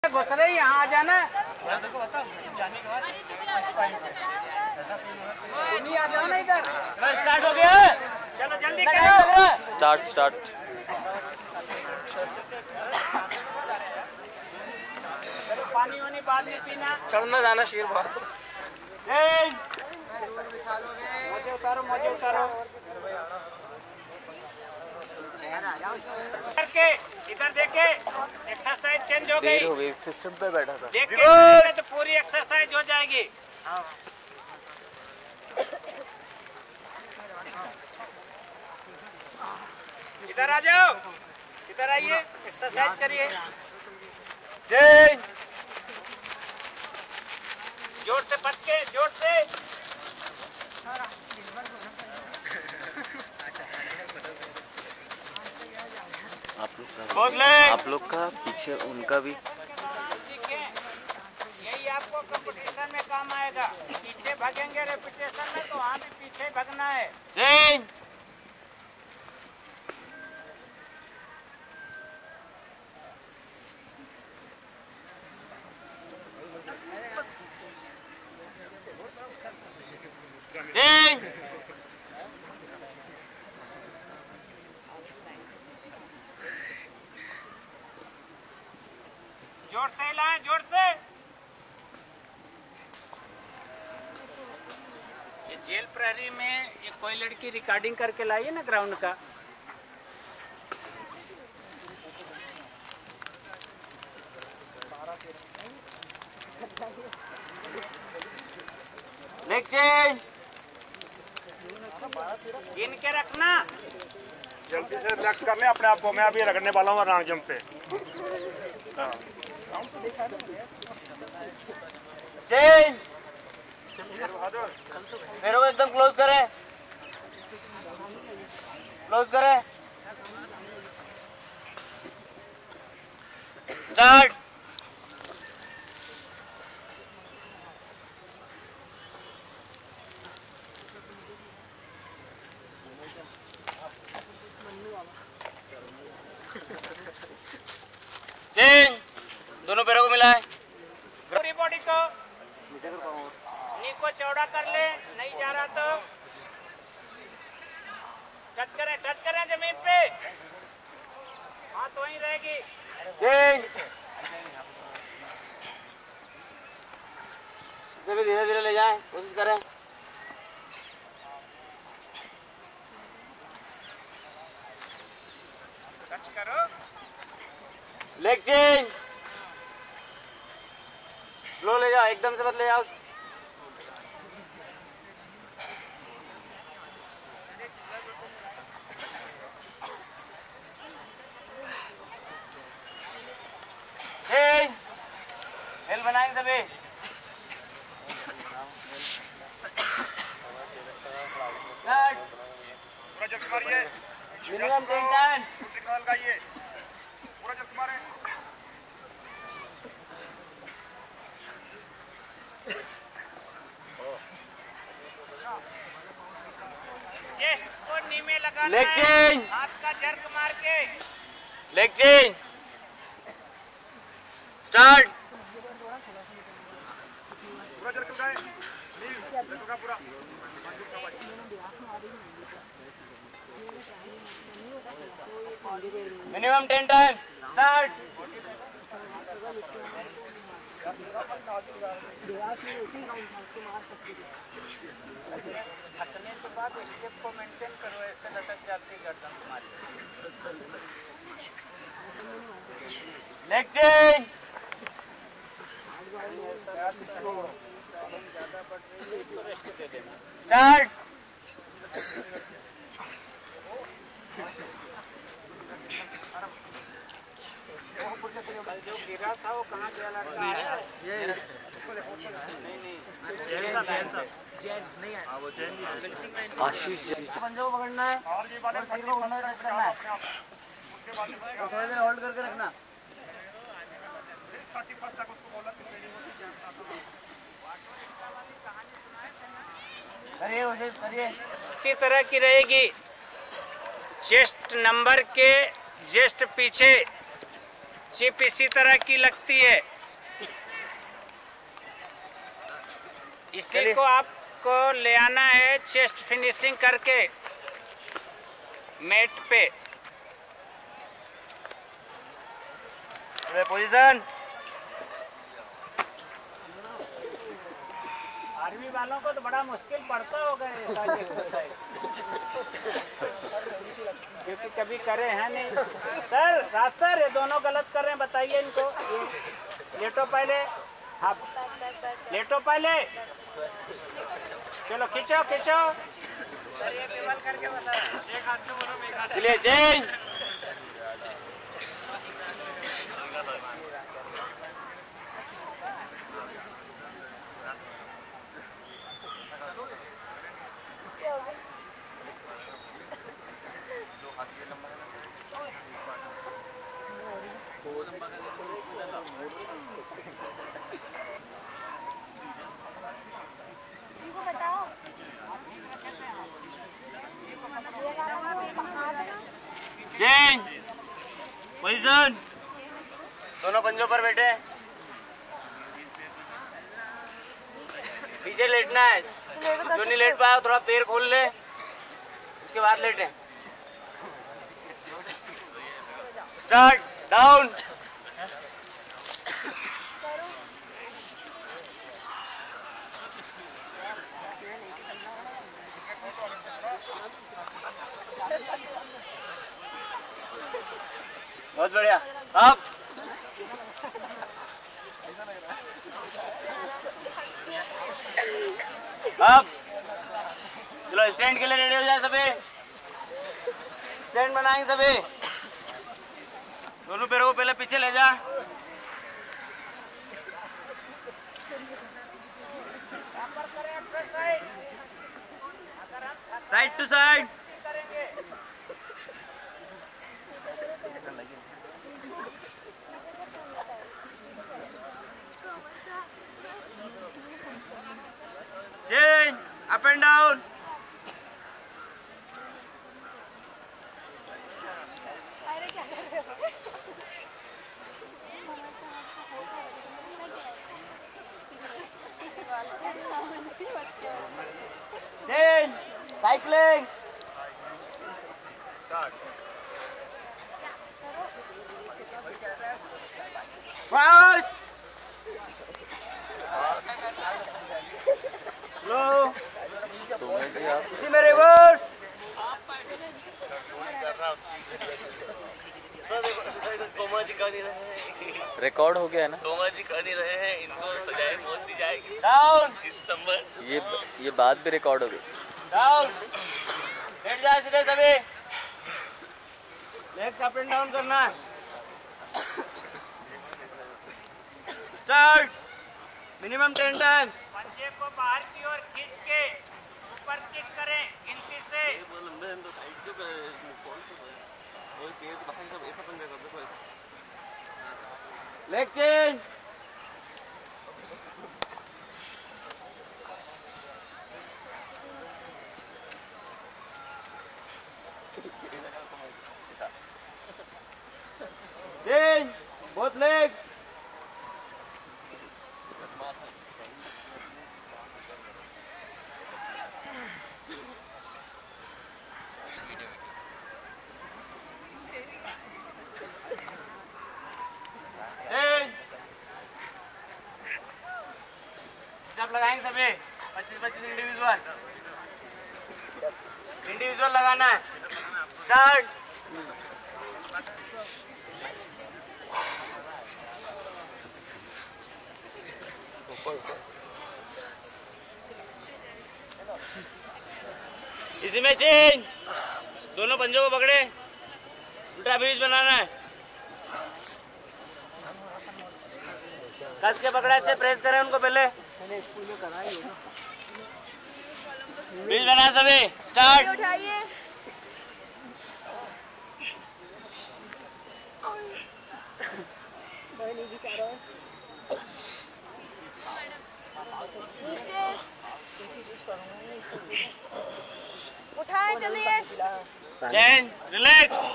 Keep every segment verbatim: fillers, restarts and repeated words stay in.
घुस रही यहाँ आ जाना। नहीं आ जाओ ना इधर। स्टार्ट हो गया, चलो जल्दी करो। स्टार्ट स्टार्ट पानी वानी बाद में पीना। चढ़ना जाना शेर बाहर। मोजे उतारो मोजे उतारो करके इधर देखे। एक्सरसाइज चेंज हो गई। हो गई, सिस्टम पे बैठा था। देख के तो पूरी एक्सरसाइज हो जाएगी। इधर आ जाओ, इधर आइए, एक्सरसाइज करिए। जोर से पट के, जोर से। आप लोग का आप लोग का पीछे उनका भी यही आपको कंपटीशन में काम आएगा। पीछे भागेंगे रेपिटेशन में तो वहाँ भी पीछे भागना है। जोर से हिलाएं, जोर से। ये जेल प्रहरी में ये कोई लड़की रिकॉर्डिंग करके लाई है ना ग्राउंड का। Leg change. गिन के रखना। जल्दी से रिलैक्स कर ले अपने आप को। मैं अभी रगड़ने वाला हूँ रॉन्ग जंप पे। चेंज। मेरे को एकदम क्लोज करें, क्लोज करें। स्टार्ट। चेंज। दोनों पैरों को मिलाए। पूरी बॉडी को नी को चौड़ा कर ले। नहीं जा रहा तो टच करें, टच करें जमीन पे। हाथ वहीं रहेगी। चेंज। इसे भी धीरे धीरे ले जाएं, कोशिश करें। टच करो। Leg change. स्लो ले जाओ, एकदम से मत ले जाओ। चेंज। हिल बनाएंगे सभी। पूरा जल्दी मारिए। Minimum ten time. निकाल गाइए। पूरा जल्दी मारे। चेस्ट को नी में लगाना लेग है। चेंज। हाथ का जर्क मार के। Leg change. स्टार्ट। पूरा जल्दी लगाए। नील का पूरा। Minimum ten time. स्टार्ट। थकने के बाद स्टेप को मेंटेन करो। ऐसे लटक जाती गर्दन तुम्हारी। Leg change. स्टार्ट। जो गिरा था वो कहाँ गया लड़का? नहीं नहीं आशीष पंजों को पकड़ना है और सिर को घुमाना है। थोड़ी देर होल्ड करके रखना। करिए कोशिश करिए। इसी तरह की रहेगी। चेस्ट नंबर के जस्ट पीछे चिप इसी तरह की लगती है। इसी को आपको ले आना है चेस्ट फिनिशिंग करके मैट पे। पोजीशन। आर्मी वालों को तो बड़ा मुश्किल पड़ता होगा ये सारी एक्सरसाइज, क्योंकि कभी करे हैं नहीं। सर राज सर ये दोनों गलत कर रहे हैं, बताइए इनको। लेटो पहले, हाँ लेटो पहले, चलो खींचो खींचो। ये टेबल करके बता, एक हाथ से बोलो, एक हाथ चलिए चेंज। Change position. दोनों पंजों पर बैठे, पीछे लेटना है। जो नहीं लेट पाया थोड़ा पैर खोल ले, उसके बाद लेटे। Start down. बहुत बढ़िया। अब अब चलो स्टैंड के लिए रेडी हो जाए सभी। स्टैंड बनाएंगे सभी। दोनों पैरों को पहले पीछे ले जा। Side to side. Change, up and down. Change, cycling. Start. Fast. लो इसी में रिवर्स। तोमा जी कर नहीं रहे हैं, रिकॉर्ड हो गया है ना। तोमा जी कर नहीं रहे हैं, इनको सजाए मौत दी जाएगी। डाउन। इस संबर ये ये बात भी रिकॉर्ड हो गई। डाउन, बैठ जाए सीधे सभी। लेग्स अप एंड डाउन करना है। Start, minimum ten times. पंजे को बाहर की ओर खींच के ऊपर किक करें गिनती से। Leg change. Change both leg. लगाएंगे सभी पच्चीस पच्चीस इंडिविजुअल इंडिविजुअल लगाना है। स्टार्ट। इसी में चेंज, दोनों पंजों को पकड़े, उल्टा ब्रिज बनाना है। कस के पकड़ा, अच्छे प्रेस करें उनको पहले। ब्रिज बना सभी। स्टार्ट। उठाइए। नीचे उठाए, चलिए। Change, relax.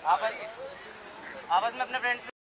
आपस आपस में अपने फ्रेंड्स